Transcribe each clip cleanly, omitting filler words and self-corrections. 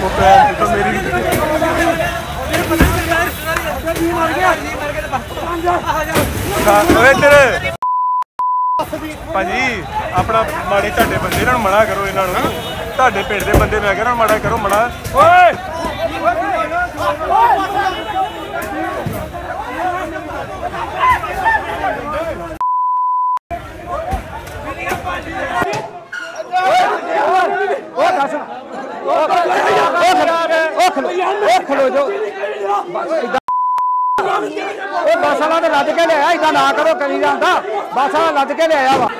भाजी अपना माड़े झाटे बंदे इन्हों मना करो, इन्हों ਤੁਹਾਡੇ ਪਿੰਡ ਦੇ ਬੰਦੇ मैं कहना माड़ा करो मना। ओए बस वाला तो लद के लिया, इदा ना करो करी जाता, बस वाला लद के लिया वा।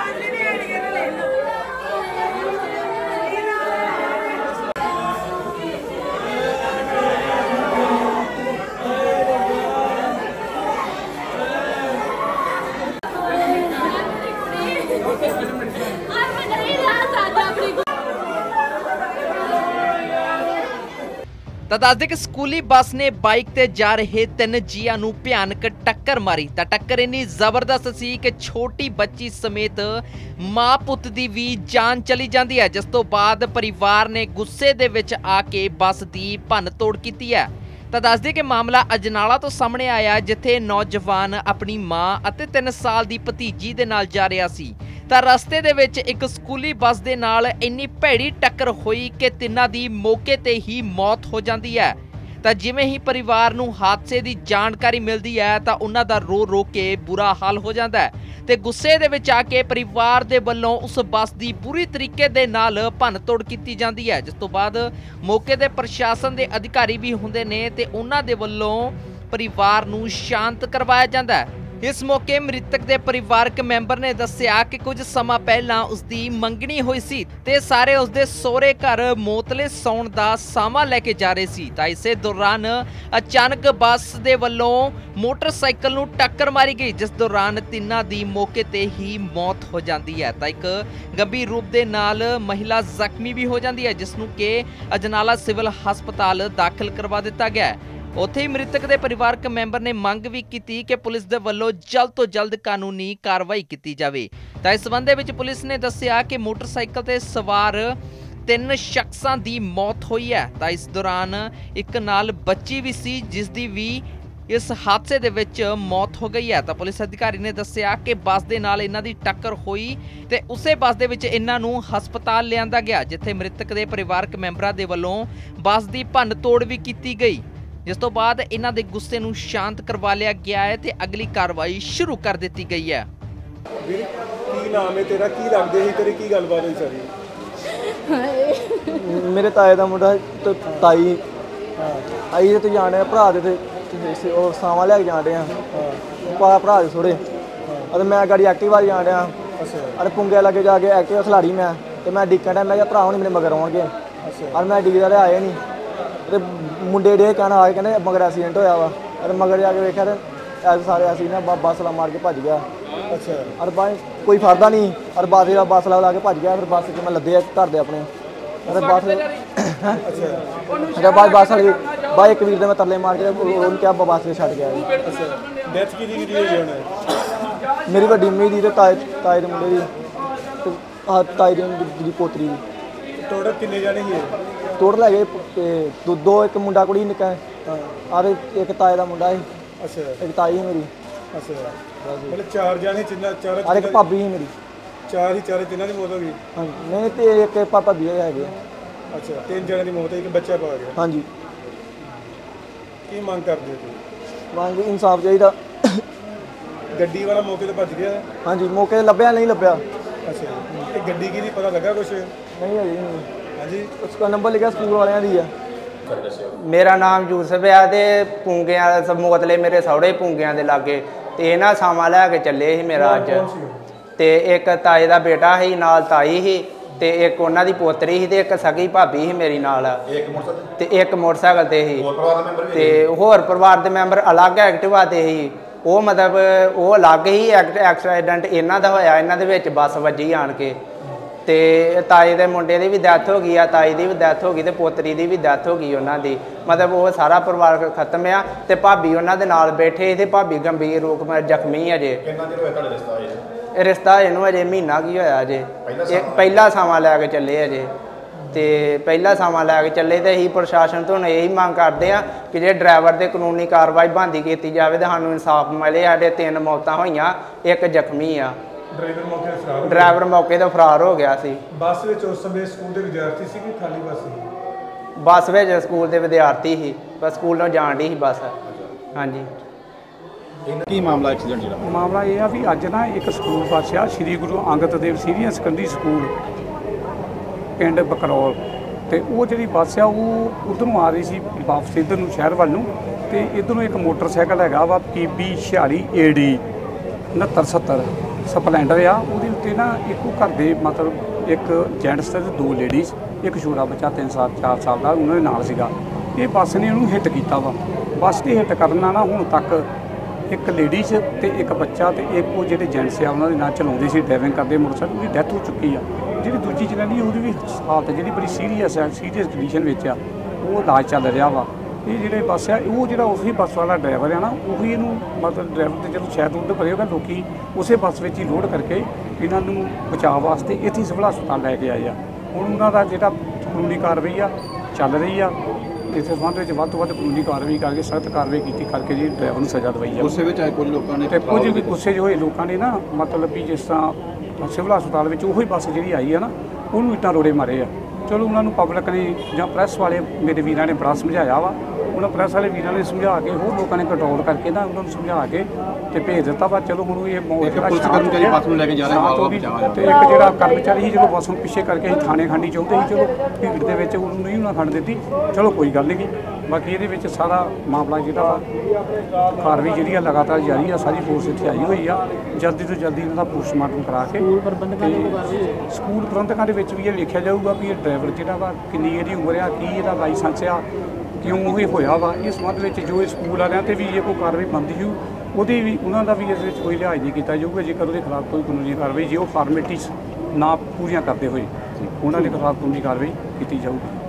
ਤਾਂ ਦੱਸਦੇ ਕਿ ਸਕੂਲੀ ਬੱਸ ਨੇ ਬਾਈਕ ਤੇ ਜਾ ਰਹੇ 3 ਜੀਆਂ ਨੂੰ ਭਿਆਨਕ ਟੱਕਰ ਮਾਰੀ। ਤਾਂ ਟੱਕਰ ਇੰਨੀ ਜ਼ਬਰਦਸਤ ਸੀ ਕਿ ਛੋਟੀ ਬੱਚੀ ਸਮੇਤ ਮਾਂ ਪੁੱਤ ਦੀ ਵੀ ਜਾਨ ਚਲੀ ਜਾਂਦੀ ਹੈ, ਜਿਸ ਤੋਂ ਬਾਅਦ ਪਰਿਵਾਰ ਨੇ ਗੁੱਸੇ ਦੇ ਵਿੱਚ ਆ ਕੇ ਬੱਸ ਦੀ ਭੰਨ ਤੋੜ ਕੀਤੀ ਹੈ। ਤਾਂ ਦੱਸਦੇ ਕਿ ਮਾਮਲਾ ਅਜਨਾਲਾ ਤੋਂ ਸਾਹਮਣੇ ਆਇਆ, ਜਿੱਥੇ ਨੌਜਵਾਨ ਆਪਣੀ ਮਾਂ ਅਤੇ 3 ਸਾਲ ਦੀ ਭਤੀਜੀ ਦੇ ਨਾਲ ਜਾ ਰਿਹਾ ਸੀ। ਤਾਂ ਰਸਤੇ ਦੇ ਵਿੱਚ ਇੱਕ ਸਕੂਲੀ ਬੱਸ ਦੇ ਨਾਲ ਇੰਨੀ ਭੈੜੀ ਟੱਕਰ ਹੋਈ ਕਿ ਤਿੰਨਾਂ ਦੀ ਮੌਕੇ ਤੇ ਹੀ ਮੌਤ ਹੋ ਜਾਂਦੀ ਹੈ। ਤਾਂ ਜਿਵੇਂ ਹੀ ਪਰਿਵਾਰ ਨੂੰ ਹਾਦਸੇ ਦੀ ਜਾਣਕਾਰੀ ਮਿਲਦੀ ਹੈ ਤਾਂ ਉਹਨਾਂ ਦਾ ਰੋ ਰੋ ਕੇ ਬੁਰਾ ਹਾਲ ਹੋ ਜਾਂਦਾ ਹੈ ਤੇ ਗੁੱਸੇ ਦੇ ਵਿੱਚ ਆ ਕੇ ਪਰਿਵਾਰ ਦੇ ਵੱਲੋਂ ਉਸ ਬੱਸ ਦੀ ਪੂਰੀ ਤਰੀਕੇ ਦੇ ਨਾਲ ਭੰਨ ਤੋੜ ਕੀਤੀ ਜਾਂਦੀ ਹੈ, ਜਿਸ ਤੋਂ ਬਾਅਦ ਮੌਕੇ ਤੇ ਪ੍ਰਸ਼ਾਸਨ ਦੇ ਅਧਿਕਾਰੀ ਵੀ ਹੁੰਦੇ ਨੇ ਤੇ ਉਹਨਾਂ ਦੇ ਵੱਲੋਂ ਪਰਿਵਾਰ ਨੂੰ ਸ਼ਾਂਤ ਕਰਵਾਇਆ ਜਾਂਦਾ ਹੈ। ਇਸ ਮੌਕੇ ਮ੍ਰਿਤਕ ਦੇ ਪਰਿਵਾਰਕ ਮੈਂਬਰ ਨੇ ਦੱਸਿਆ ਕਿ ਕੁਝ ਸਮਾਂ ਪਹਿਲਾਂ ਉਸ ਦੀ ਮੰਗਣੀ ਹੋਈ ਸੀ ਤੇ ਸਾਰੇ ਉਸ ਦੇ ਸਹੁਰੇ ਘਰ ਮੋਤਲੇ ਸੌਣ ਦਾ ਸਾਮਾਂ ਲੈ ਕੇ ਜਾ ਰਹੇ ਸੀ। ਤਾਂ ਇਸੇ ਦੌਰਾਨ ਅਚਾਨਕ ਬੱਸ ਦੇ ਵੱਲੋਂ ਮੋਟਰਸਾਈਕਲ ਨੂੰ ਟੱਕਰ ਮਾਰੀ ਗਈ, ਜਿਸ ਦੌਰਾਨ ਤਿੰਨਾਂ ਦੀ ਮੌਕੇ ਤੇ ਹੀ ਮੌਤ ਹੋ ਜਾਂਦੀ ਹੈ। ਤਾਂ ਇੱਕ ਗੰਭੀਰ ਰੂਪ ਦੇ ਨਾਲ ਮਹਿਲਾ ਜ਼ਖਮੀ ਵੀ ਹੋ ਜਾਂਦੀ ਹੈ, ਜਿਸ ਨੂੰ ਕਿ ਅਜਨਾਲਾ ਸਿਵਲ ਹਸਪਤਾਲ ਦਾਖਲ ਕਰਵਾ ਦਿੱਤਾ ਗਿਆ ਹੈ। ਉੱਥੇ ਹੀ ਮ੍ਰਿਤਕ ਦੇ ਪਰਿਵਾਰਕ ਮੈਂਬਰ ਨੇ ਮੰਗ ਵੀ ਕੀਤੀ ਕਿ ਪੁਲਿਸ ਦੇ ਵੱਲੋਂ ਜਲਦ ਤੋਂ ਜਲਦ ਕਾਨੂੰਨੀ ਕਾਰਵਾਈ ਕੀਤੀ ਜਾਵੇ। ਤਾਂ ਇਸ ਸੰਬੰਧ ਵਿੱਚ ਪੁਲਿਸ ਨੇ ਦੱਸਿਆ ਕਿ ਮੋਟਰਸਾਈਕਲ ਤੇ ਸਵਾਰ 3 ਸ਼ਖਸਾਂ ਦੀ ਮੌਤ ਹੋਈ ਹੈ। ਤਾਂ ਇਸ ਦੌਰਾਨ ਇੱਕ ਨਾਲ ਬੱਚੀ ਵੀ ਸੀ, ਜਿਸ ਦੀ ਵੀ ਇਸ ਹਾਦਸੇ ਦੇ ਵਿੱਚ ਮੌਤ ਹੋ ਗਈ ਹੈ। ਤਾਂ ਪੁਲਿਸ ਅਧਿਕਾਰੀ ਨੇ ਦੱਸਿਆ ਕਿ ਬੱਸ ਦੇ ਨਾਲ ਇਹਨਾਂ ਦੀ ਟੱਕਰ ਹੋਈ ਤੇ ਉਸੇ ਬੱਸ ਦੇ ਵਿੱਚ ਇਹਨਾਂ ਨੂੰ ਹਸਪਤਾਲ ਲਿਆਂਦਾ ਗਿਆ, ਜਿੱਥੇ ਮ੍ਰਿਤਕ ਦੇ ਪਰਿਵਾਰਕ ਮੈਂਬਰਾਂ ਦੇ ਵੱਲੋਂ ਬੱਸ ਦੀ ਭੰਨ ਤੋੜ ਵੀ ਕੀਤੀ ਗਈ, ਜਿਸ ਤੋਂ ਬਾਅਦ ਇਹਨਾਂ ਦੇ ਗੁੱਸੇ ਨੂੰ ਸ਼ਾਂਤ ਕਰਵਾ ਲਿਆ ਗਿਆ ਹੈ ਤੇ ਅਗਲੀ ਕਾਰਵਾਈ ਸ਼ੁਰੂ ਕਰ ਦਿੱਤੀ ਗਈ ਹੈ। ਵੀਰ ਕੀ ਨਾਮ ਹੈ ਤੇਰਾ, ਕੀ ਲੱਗਦੇ ਸੀ ਤੇਰੀ, ਕੀ ਗੱਲਬਾਤ ਹੋਈ ਸਾਰੀ? ਮੇਰੇ ਤਾਏ ਦਾ ਮੁੰਡਾ ਤੇ ਤਾਈ ਆਈ ਤੇ ਜਾਣੇ ਭਰਾ ਦੇ ਤੇ ਉਹ ਸਾਵਾਂ ਲੈ ਕੇ ਜਾਣ ਡਿਆ ਭਰਾ ਦੇ ਥੋੜੇ ਅਤੇ ਮੈਂ ਗਾੜੀ ਐਕਟਿਵਾ ਜਾਣ ਡਿਆ ਅਰੇ ਪੁੰਗੇ ਲੱਗੇ ਜਾ ਕੇ ਐਕਟਿਵਾ ਖਿਲਾੜੀ ਮੈਂ ਤੇ ਮੈਂ ਡਿੱਕਣ ਡਿਆ, ਮੈਂ ਕਿਹਾ ਭਰਾ ਹੁਣ ਮੇਰੇ ਮਗਰ ਆਉਣਗੇ ਔਰ ਮੈਂ ਡਿੱਗਦਾ ਰਿਹਾ ਆਏ ਨਹੀਂ ਤੇ ਮੁੰਡੇ ਡੇ ਕਹਿਣਾ ਆ ਕੇ ਕਹਿੰਦੇ ਮਗਰ ਐਕਸੀਡੈਂਟ ਹੋਇਆ ਵਾ ਅਤੇ ਮਗਰ ਜਾ ਕੇ ਵੇਖਿਆ ਤੇ ਸਾਰੇ ਅਸੀਂ ਨਾ ਬੱਸ ਲਾ ਮਾਰ ਕੇ ਭੱਜ ਗਿਆ। ਅੱਛਾ ਔਰ ਬਾਈ ਕੋਈ ਫੜਦਾ ਨਹੀਂ ਔਰ ਬੱਸ ਲਾ ਕੇ ਭੱਜ ਗਿਆ। ਫਿਰ ਬੱਸ 'ਚ ਮੈਂ ਲੱਦੇ ਘਰ ਦੇ ਆਪਣੇ ਅਤੇ ਬੱਸ ਅੱਛਾ ਬੱਸ ਵਾਲੀ ਬਾਈ ਇੱਕ ਵੀਰ ਦੇ ਮੈਂ ਤਰਲੇ ਮਾਰ ਕੇ ਉਹਨੂੰ ਕਿਹਾ ਬੱਸ 'ਤੇ ਛੱਡ ਗਿਆ। ਅੱਛਾ ਡੈਥ ਕਿਹਦੀ ਹੋਈ ਉਹਨੇ? ਮੇਰੀ ਵੱਡੀ ਮੰਮੀ ਦੀ ਤੇ ਤਾਏ ਦੇ ਮੁੰਡੇ ਦੀ ਤੇ ਤਾਈ ਦੀ ਪੋਤਰੀ ਦੀ। ਟੋਟਲ ਕਿੰਨੇ ਜਾਣੇ ਸੀ? ਟੋਟਲ ਹੈਗੇ ਦੋ, ਇੱਕ ਮੁੰਡਾ ਕੁੜੀ ਨਿੱਕਾ ਔਰ ਇੱਕ ਤਾਏ ਦਾ ਮੁੰਡਾ ਸੀ। ਅੱਛਾ ਇੱਕ ਤਾਈ ਸੀ ਮੇਰੀ। ਅੱਛਾ ਮਤਲਬ 4 ਜਾਣੇ ਚਾਰ ਔਰ ਇੱਕ ਭਾਬੀ ਸੀ ਮੇਰੀ। 4 ਹੀ ਤਿੰਨਾਂ ਦੀ ਮੌਤ ਹੋ ਗਈ? ਹਾਂਜੀ ਨਹੀਂ ਤੇ ਇੱਕ ਭਾਬੀ ਹੈਗੇ। ਅੱਛਾ 3 ਜਣਿਆਂ ਦੀ ਮੌਤ ਹੈ, ਇੱਕ ਬੱਚਾ ਪਾ ਗਿਆ। ਹਾਂਜੀ ਕੀ ਮੰਗ ਕਰਦੇ ਹੋ ਤੁਸੀਂ? ਮੰਗ ਇਨਸਾਫ ਚਾਹੀਦਾ। ਗੱਡੀ ਵਾਲਾ ਮੌਕੇ ਤੇ ਭੱਜ ਗਿਆ? ਹਾਂਜੀ ਮੌਕੇ ਤੇ ਲੱਭਿਆ ਨਹੀਂ ਲੱਭਿਆ। ਅੱਛਾ ਇਹ ਗੱਡੀ ਕੀ ਨਹੀਂ ਪਤਾ ਲੱਗਾ ਕੁਛ? ਨਹੀਂ ਅਜੇ ਨਹੀਂ। ਹਾਂਜੀ ਉਸਦਾ ਨੰਬਰ ਲਿਖਿਆ ਸਕੂਲ ਵਾਲਿਆਂ ਦੀ ਆ। ਮੇਰਾ ਨਾਮ ਯੂਸਫ ਆ ਤੇ ਪੁੰਗਿਆਂ ਮੋਤਲੇ ਮੇਰੇ ਸਹੁਰੇ ਪੁੰਗਿਆਂ ਦੇ ਲਾਗੇ ਤੇ ਇਹ ਨਾ ਸਾਵਾਂ ਲੈ ਕੇ ਚੱਲੇ ਸੀ ਮੇਰਾ ਅੱਜ ਤੇ ਇੱਕ ਤਾਏ ਦਾ ਬੇਟਾ ਸੀ ਨਾਲ ਤਾਈ ਸੀ ਤੇ ਇੱਕ ਉਹਨਾਂ ਦੀ ਪੋਤਰੀ ਸੀ ਤੇ ਇੱਕ ਸਗੀ ਭਾਬੀ ਸੀ ਮੇਰੀ ਨਾਲ ਤੇ ਇੱਕ ਮੋਟਰਸਾਈਕਲ ਤੇ ਸੀ ਤੇ ਹੋਰ ਪਰਿਵਾਰ ਦੇ ਮੈਂਬਰ ਅਲੱਗ ਐਕਟਿਵਾ ਤੇ ਸੀ। ਉਹ ਮਤਲਬ ਉਹ ਅਲੱਗ ਹੀ ਐਕਸੀਡੈਂਟ ਇਹਨਾਂ ਦਾ ਹੋਇਆ, ਇਹਨਾਂ ਦੇ ਵਿੱਚ ਬੱਸ ਵੱਜੀ ਆਣ ਕੇ ਤੇ ਤਾਏ ਦੇ ਮੁੰਡੇ ਦੀ ਵੀ ਡੈਥ ਹੋ ਗਈ ਆ, ਤਾਈ ਦੀ ਵੀ ਡੈਥ ਹੋ ਗਈ ਤੇ ਪੋਤਰੀ ਦੀ ਵੀ ਡੈਥ ਹੋ ਗਈ ਉਹਨਾਂ ਦੀ। ਮਤਲਬ ਉਹ ਸਾਰਾ ਪਰਿਵਾਰ ਖਤਮ ਆ ਤੇ ਭਾਬੀ ਉਹਨਾਂ ਦੇ ਨਾਲ ਬੈਠੇ ਤੇ ਭਾਬੀ ਗੰਭੀਰ ਰੂਪ ਵਿੱਚ ਜ਼ਖਮੀ ਅਜੇ। ਕਿੰਨਾ ਚਿਰ ਹੋਇਆ ਤੁਹਾਡਾ ਰਿਸ਼ਤਾ ਰਿਸ਼ਤਾ ਇਹਨੂੰ ਅਜੇ ਮਹੀਨਾ ਕੀ ਹੋਇਆ ਅਜੇ, ਪਹਿਲਾ ਸਾਵਾਂ ਲੈ ਕੇ ਚੱਲੇ ਅਜੇ ਤੇ ਪਹਿਲਾ ਸਮਾਂ ਲੈ ਕੇ ਚੱਲੇ ਤੇ ਅਸੀਂ ਪ੍ਰਸ਼ਾਸਨ ਤੋਂ ਇਹੀ ਮੰਗ ਕਰਦੇ ਆ ਕਿ ਜੇ ਡਰਾਈਵਰ ਦੇ ਕਾਨੂੰਨੀ ਕਾਰਵਾਈ ਬਣਦੀ ਕੀਤੀ ਜਾਵੇ ਤੇ ਸਾਨੂੰ ਇਨਸਾਫ ਮਿਲੇ। ਸਾਡੇ 3 ਮੌਤਾਂ ਹੋਈਆਂ, 1 ਜ਼ਖਮੀ ਆ। ਡਰਾਈਵਰ ਮੌਕੇ ਤੋਂ ਫਰਾਰ ਹੋ ਗਿਆ ਸੀ। ਬੱਸ ਵਿੱਚ ਉਸ ਸਮੇਂ ਸਕੂਲ ਦੇ ਵਿਦਿਆਰਥੀ ਸੀ ਕਿ ਖਾਲੀ ਬੱਸ ਸੀ? ਬੱਸ ਵਿੱਚ ਸਕੂਲ ਦੇ ਵਿਦਿਆਰਥੀ ਸੀ, ਬਸ ਸਕੂਲ ਨੂੰ ਜਾਣ ਦੀ ਸੀ ਬੱਸ। ਹਾਂਜੀ। ਕੀ ਮਾਮਲਾ ਐਕਸੀਡੈਂਟ ਜਿਹੜਾ? ਮਾਮਲਾ ਇਹ ਆ ਵੀ ਅੱਜ ਨਾ ਇੱਕ ਸਕੂਲ ਬੱਸ ਆ Shri Guru Angad Dev senior secondary school ਪਿੰਡ ਬਕਰੌਲ, ਤੇ ਉਹ ਜਿਹੜੀ ਬੱਸ ਆ ਉਹ ਉੱਧਰੋਂ ਆ ਰਹੀ ਸੀ ਵਾਪਸ ਇੱਧਰ ਨੂੰ ਸ਼ਹਿਰ ਵੱਲ ਨੂੰ, ਤੇ ਇੱਧਰੋਂ ਇੱਕ ਮੋਟਰਸਾਈਕਲ ਹੈਗਾ ਵਾ PB 46 AD 6970 ਸਪਲੈਂਡਰ ਆ। ਉਹਦੇ ਉੱਤੇ ਨਾ ਇੱਕੋ ਘਰ ਦੇ ਮਤਲਬ ਇੱਕ ਜੈਂਟਸ ਤੇ 2 ਲੇਡੀਜ਼, ਇੱਕ ਛੋਟਾ ਬੱਚਾ 3 ਸਾਲ 4 ਸਾਲ ਦਾ ਉਹਨਾਂ ਦੇ ਨਾਲ ਸੀਗਾ। ਇਹ ਬੱਸ ਨੇ ਉਹਨੂੰ ਹਿੱਟ ਕੀਤਾ ਵਾ। ਬੱਸ ਦੇ ਹਿੱਟ ਕਰਨ ਨਾਲ ਨਾ ਹੁਣ ਤੱਕ ਇੱਕ ਲੇਡੀਜ਼ ਤੇ ਇੱਕ ਬੱਚਾ ਤੇ ਇੱਕ ਉਹ ਜਿਹੜੇ ਜੈਂਟਸ ਆ ਉਹਨਾਂ ਦੇ ਨਾਲ ਚਲਾਉਂਦੇ ਸੀ ਡਰਾਈਵਿੰਗ ਕਰਦੇ ਮੋਟਰਸਾਈਕਲ, ਉਹਦੀ ਡੈਥ ਹੋ ਚੁੱਕੀ ਆ। ਜਿਹੜੀ ਦੂਜੀ ਜਨਾਨੀ ਉਹਦੀ ਵੀ ਹਾਲਤ ਜਿਹੜੀ ਬੜੀ ਸੀਰੀਅਸ ਕੰਡੀਸ਼ਨ ਵਿੱਚ ਆ, ਉਹ ਇਲਾਜ ਚੱਲ ਰਿਹਾ ਵਾ। ਇਹ ਜਿਹੜੇ ਬੱਸ ਆ ਉਹ ਜਿਹੜਾ ਉਹੀ ਬੱਸ ਵਾਲਾ ਡਰਾਈਵਰ ਆ ਨਾ, ਉਹੀ ਇਹਨੂੰ ਮਤਲਬ ਡਰਾਈਵਰ ਤੇ ਜਦੋਂ ਸ਼ਾਇਦ ਉੱਧਰ ਪਰੇ ਹੋਗਾ ਲੋਕੀ ਉਸੇ ਬੱਸ ਵਿੱਚ ਹੀ ਲੋਡ ਕਰਕੇ ਇਹਨਾਂ ਨੂੰ ਬਚਾਅ ਵਾਸਤੇ ਇੱਥੇ ਸਿਵਲ ਹਸਪਤਾਲ ਲੈ ਕੇ ਆਏ ਆ। ਹੁਣ ਉਹਨਾਂ ਦਾ ਜਿਹੜਾ ਕਾਨੂੰਨੀ ਕਾਰਵਾਈ ਆ ਚੱਲ ਰਹੀ ਆ। ਇਸ ਸੰਬੰਧ ਵਿੱਚ ਵੱਧ ਤੋਂ ਵੱਧ ਕਾਨੂੰਨੀ ਕਾਰਵਾਈ ਕਰਕੇ ਸਖਤ ਕਾਰਵਾਈ ਕਰਕੇ ਜੀ ਡਰਾਈਵਰ ਨੂੰ ਸਜ਼ਾ ਦਵਾਈ ਆ। ਗੁੱਸੇ ਵਿੱਚ ਆਏ ਕੁਝ ਲੋਕਾਂ ਨੇ ਤੇ ਕੁਝ ਵੀ ਗੁੱਸੇ 'ਚ ਹੋਏ ਲੋਕਾਂ ਨੇ ਨਾ ਮਤਲਬ ਵੀ ਜਿਸ ਤਰ੍ਹਾਂ ਸਿਵਲ ਹਸਪਤਾਲ ਵਿੱਚ ਉਹੀ ਬੱਸ ਜਿਹੜੀ ਆਈ ਆ ਨਾ ਉਹਨੂੰ ਇੱਟਾਂ ਰੋੜੇ ਮਾਰੇ ਆ। ਚਲੋ ਉਹਨਾਂ ਨੂੰ ਪਬਲਿਕ ਨੇ ਜਾਂ ਪ੍ਰੈਸ ਵਾਲੇ ਮੇਰੇ ਵੀਰਾਂ ਨੇ ਬੜਾ ਸਮਝਾਇਆ ਵਾ। ਉਹਨਾਂ ਪ੍ਰੈਸ ਵਾਲੇ ਵੀਰਾਂ ਨੇ ਸਮਝਾ ਕੇ ਹੋਰ ਲੋਕਾਂ ਨੇ ਕੰਟਰੋਲ ਕਰਕੇ ਨਾ ਉਹਨਾਂ ਨੂੰ ਸਮਝਾ ਕੇ ਤੇ ਭੇਜ ਦਿੱਤਾ ਵਾ। ਚਲੋ ਹੁਣ ਇਹ ਪੁਲਿਸ ਕਰਮਚਾਰੀ ਬੱਸ ਨੂੰ ਲੈ ਕੇ ਜਾ ਰਹੇ ਤੇ ਇੱਕ ਜਿਹੜਾ ਕਰਮਚਾਰੀ ਸੀ ਜਦੋਂ ਬੱਸ ਨੂੰ ਪਿੱਛੇ ਕਰਕੇ ਅਸੀਂ ਥਾਣੇ ਖੰਡੀ ਚਾਹੁੰਦੇ ਸੀ, ਚਲੋ ਭੀੜ ਦੇ ਵਿੱਚ ਉਹਨੂੰ ਨਹੀਂ ਉਹਨਾਂ ਖੰਡ ਦਿੱਤੀ। ਚਲੋ ਕੋਈ ਗੱਲ ਨਹੀਂ ਗੀ। ਬਾਕੀ ਇਹਦੇ ਵਿੱਚ ਸਾਰਾ ਮਾਮਲਾ ਜਿਹੜਾ ਵਾ ਕਾਰਵਾਈ ਜਿਹੜੀ ਆ ਲਗਾਤਾਰ ਜਾਰੀ ਆ। ਸਾਰੀ ਫੋਰਸ ਇੱਥੇ ਆਈ ਹੋਈ ਆ। ਜਲਦੀ ਤੋਂ ਜਲਦੀ ਇਹਨਾਂ ਦਾ ਪੋਸਟਮਾਰਟਮ ਕਰਾ ਕੇ ਸਕੂਲ ਪ੍ਰਬੰਧਕਾਂ ਦੇ ਵਿੱਚ ਵੀ ਇਹ ਵੇਖਿਆ ਜਾਊਗਾ ਵੀ ਇਹ ਡਰਾਈਵਰ ਜਿਹੜਾ ਵਾ ਕਿੰਨੀ ਇਹਦੀ ਉਮਰ ਆ, ਕੀ ਇਹਦਾ ਲਾਇਸੈਂਸ ਆ, ਕਿਉਂ ਇਹ ਹੋਇਆ ਵਾ। ਇਸ ਸੰਬੰਧ ਵਿੱਚ ਜੋ ਇਹ ਸਕੂਲ ਵਾਲਿਆਂ ਤੇ ਵੀ ਇਹ ਕੋਈ ਕਾਰਵਾਈ ਬਣਦੀ ਹੋਊ ਉਹਦੀ ਵੀ ਉਹਨਾਂ ਦਾ ਵੀ ਇਸ ਵਿੱਚ ਕੋਈ ਲਿਹਾਜ਼ ਨਹੀਂ ਕੀਤਾ ਜਾਊਗਾ। ਜੇਕਰ ਉਹਦੇ ਖਿਲਾਫ ਕੋਈ ਕਾਨੂੰਨੀ ਕਾਰਵਾਈ ਜੇ ਉਹ ਫਾਰਮੈਲਿਟੀਜ਼ ਨਾ ਪੂਰੀਆਂ ਕਰਦੇ ਹੋਏ ਉਹਨਾਂ ਦੇ ਖਿਲਾਫ ਕਾਨੂੰਨੀ ਕਾਰਵਾਈ ਕੀਤੀ ਜਾਊਗੀ।